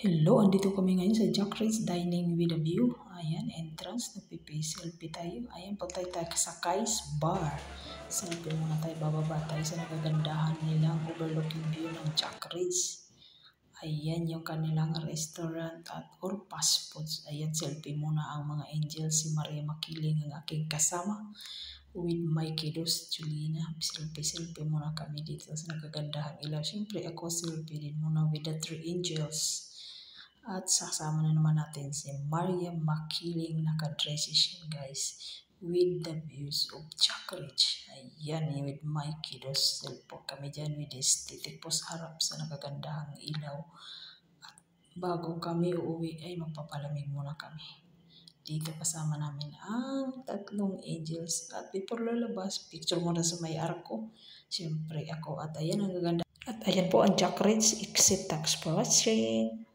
Hello, andito kami ngayon sa Jack Ritz Dining with a View. Ayan, entrance, nagpipi-selfie tayo. Ayan, punta tayo sa Kai's Bar. Selfie muna tayo, bababa tayo sa nagagandahan nilang overlooking view ng Jack Ritz. Ayan yung kanilang restaurant at or fast foods. Ayan, selfie muna ang mga angels. Si Maria Makiling ang aking kasama. With my kiddos, Julina. Selfie muna kami dito sa nagagandahang ilaw. Siyempre ako selfie din muna with the three angels. At sasama na naman natin si Maria Makiling, naka-dresses siya guys. With the views of Jack Ritz. Ayan, with my kiddos. Selfie kami dyan with aesthetic po sa harap sa nagagandahang ilaw. At bago kami uuwi ay magpapalamig muna kami. Dito kasama namin ang tatlong angels. At before lalabas, picture muna sa may arko. Siyempre ako. At ayan ang gaganda. At ayan po ang Jack Ritz. Exit, thanks for watching.